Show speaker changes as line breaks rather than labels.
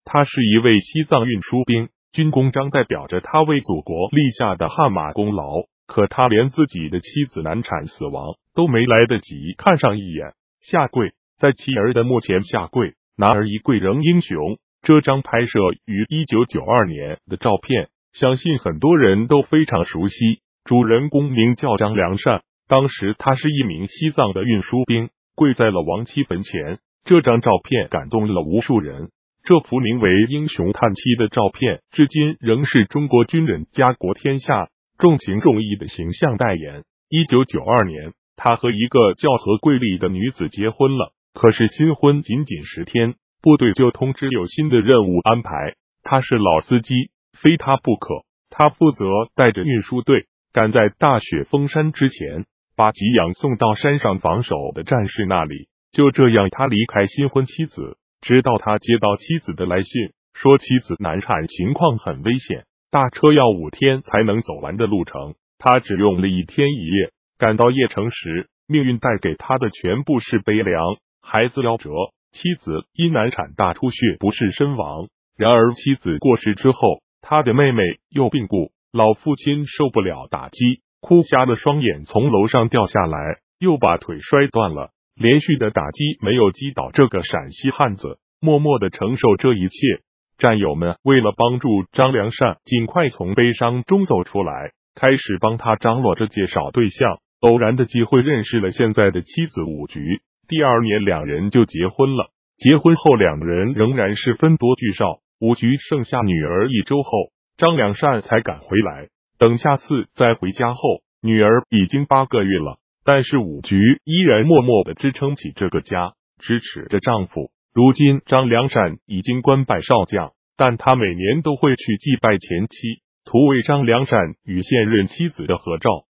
他是一位西藏运输兵，军功章代表着他为祖国立下的汗马功劳。可他连自己的妻子难产死亡都没来得及看上一眼，下跪，在妻儿的墓前下跪，男儿一跪仍英雄。这张拍摄于1992年的照片，相信很多人都非常熟悉。主人公名叫张良善，当时他是一名西藏的运输兵，跪在了亡妻坟前。这张照片感动了无数人。这幅名为《英雄叹妻》的照片，至今仍是中国军人家国天下、重情重义的形象代言。1992年，他和一个叫何桂丽的女子结婚了。可是新婚仅仅10天，部队就通知有新的任务安排。他是老司机，非他不可。他负责带着运输队赶在大雪封山之前，把给养送到山上防守的战士那里。就这样，他离开新婚妻子，直到他接到妻子的来信，说妻子难产，情况很危险，大车要5天才能走完的路程，他只用了1天1夜。赶到邺城时，命运带给他的全部是悲凉，孩子夭折，妻子因难产大出血不治身亡。然而妻子过世之后，他的妹妹又病故，老父亲受不了打击，哭瞎了双眼，从楼上掉下来，又把腿摔断了。连续的打击没有击倒这个陕西汉子，默默的承受这一切。战友们为了帮助张良善尽快从悲伤中走出来，开始帮他张罗着介绍对象。偶然的机会认识了现在的妻子武菊，第2年2人就结婚了。结婚后2人仍然是分多聚少。武菊生下女儿1周后，张良善才赶回来。等下次再回家后，女儿已经8个月了。但是武菊依然默默地支撑起这个家，支持着丈夫。如今张良善已经官拜少将，但他每年都会去祭拜前妻，图为张良善与现任妻子的合照。